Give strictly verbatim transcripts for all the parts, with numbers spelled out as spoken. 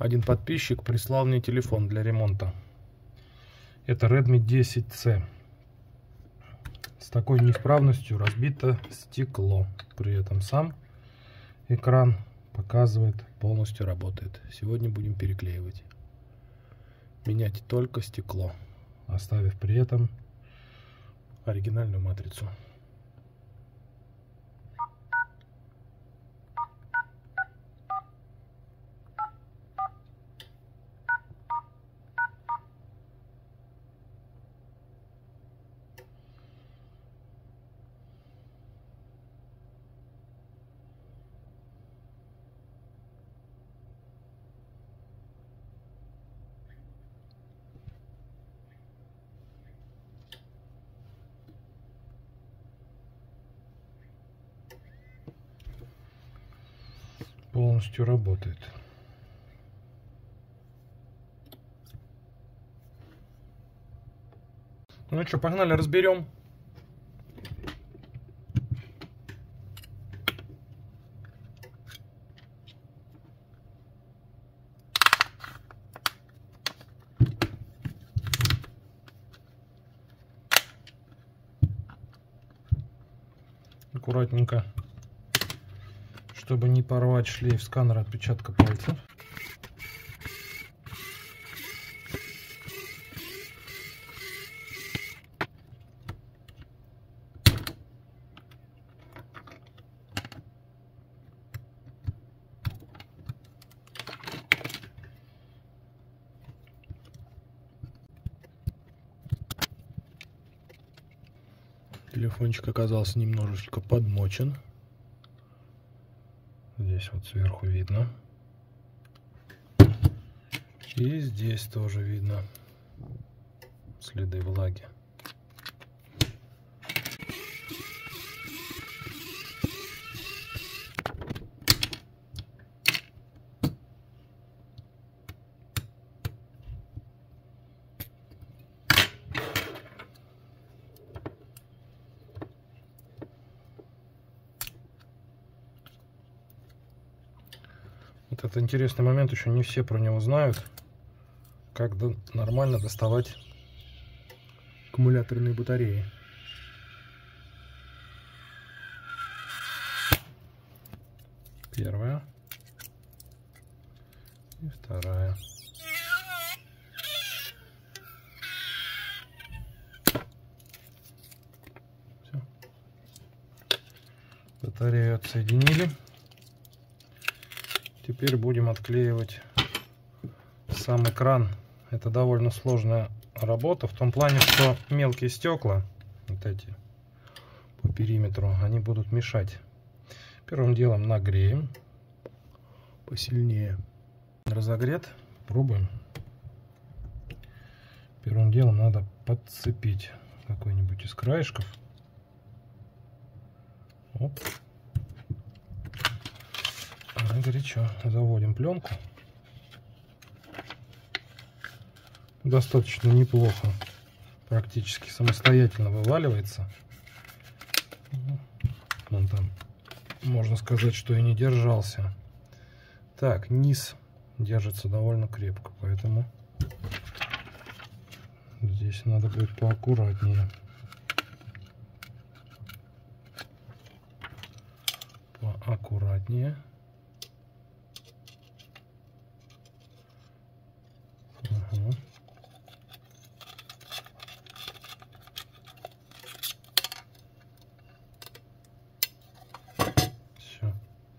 Один подписчик прислал мне телефон для ремонта. Это Redmi десять си. С такой неисправностью разбито стекло. При этом сам экран показывает, полностью работает. Сегодня будем переклеивать. Менять только стекло, оставив при этом оригинальную матрицу. Полностью работает. Ну что, погнали, разберем. Аккуратненько, чтобы не порвать шлейф сканера отпечатка пальцев. Телефончик оказался немножечко подмочен. Здесь вот сверху видно. И здесь тоже видно следы влаги. Вот это интересный момент, еще не все про него знают, как до, нормально доставать аккумуляторные батареи. Первая и вторая. Все. Батарею отсоединили. Теперь будем отклеивать сам экран. Это довольно сложная работа в том плане, что мелкие стекла, вот эти по периметру, они будут мешать. Первым делом нагреем посильнее. Разогрет. Пробуем. Первым делом надо подцепить какой-нибудь из краешков. Оп. Горячо. Заводим пленку. Достаточно неплохо. Практически самостоятельно вываливается. Он там, можно сказать, что и не держался. Так, низ держится довольно крепко, поэтому здесь надо будет поаккуратнее. Поаккуратнее. Угу. Все.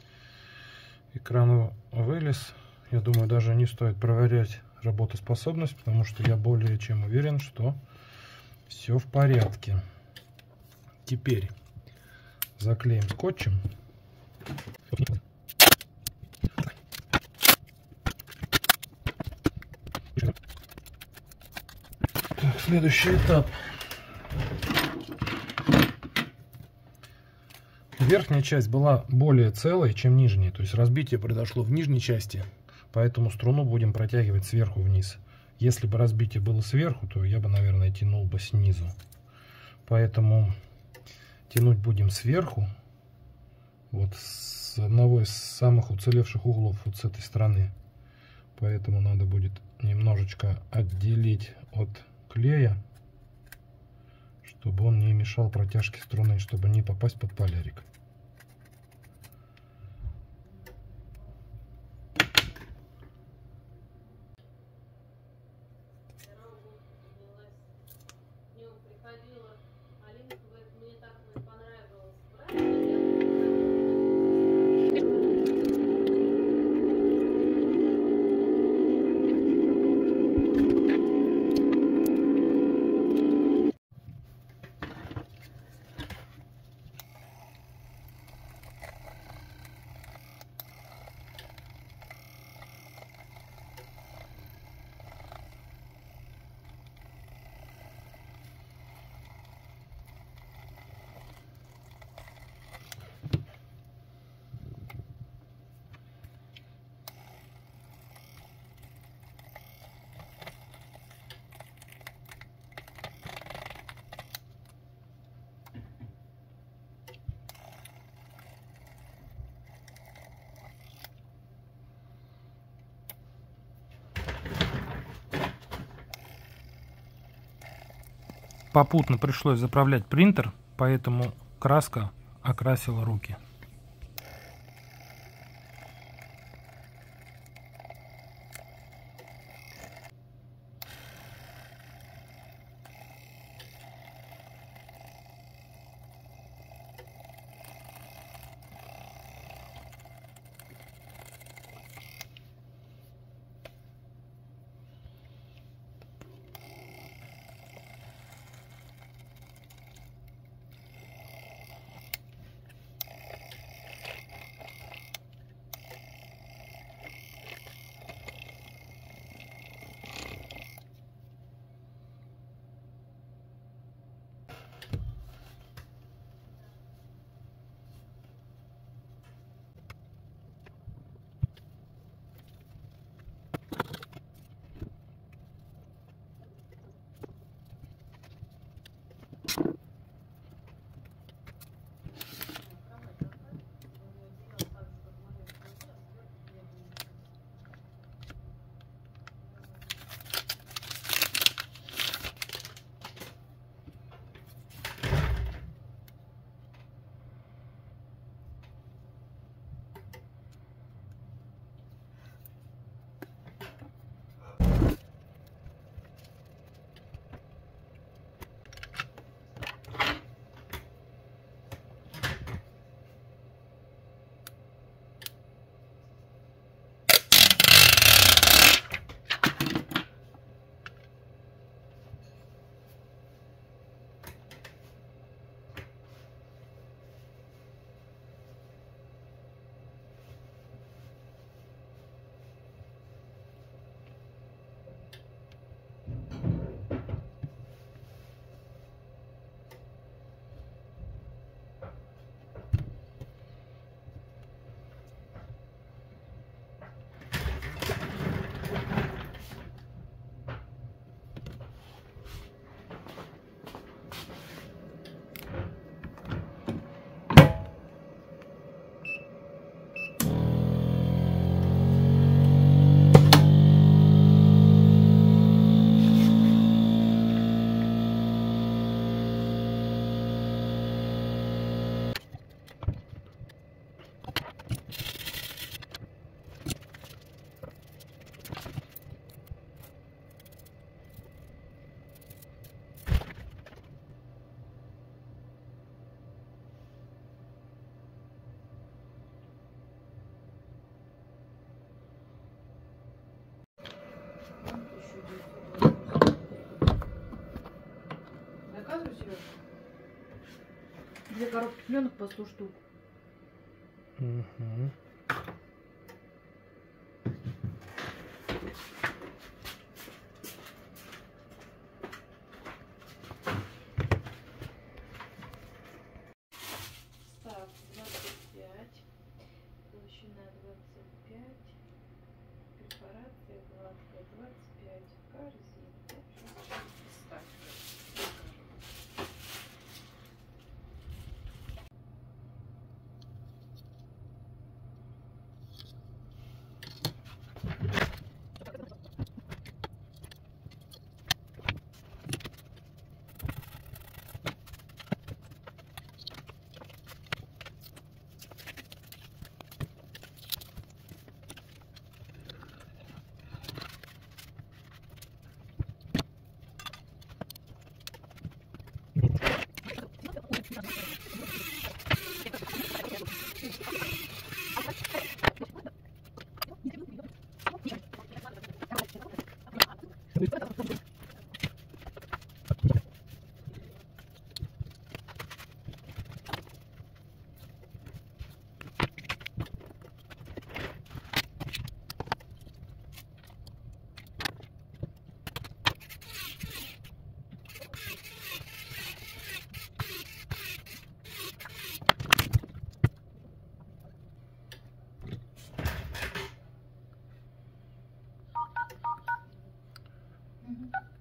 Экран вылез. Я думаю, даже не стоит проверять работоспособность, потому что я более чем уверен, что все в порядке. Теперь заклеим скотчем. Так, следующий этап. Верхняя часть была более целой, чем нижняя, то есть разбитие произошло в нижней части, поэтому струну будем протягивать сверху вниз. Если бы разбитие было сверху, то я бы, наверное, тянул бы снизу. Поэтому тянуть будем сверху, вот с одного из самых уцелевших углов, вот с этой стороны. Поэтому надо будет немножечко отделить от клея, чтобы он не мешал протяжке струны, чтобы не попасть под полярик. Попутно пришлось заправлять принтер, поэтому краска окрасила руки. Две коробки пленок по сто штук. Угу. Так, двадцать пять. Толщина двадцать пять. Перфорация гладкая двадцать пять. Корзинка. Ставь. Мгм.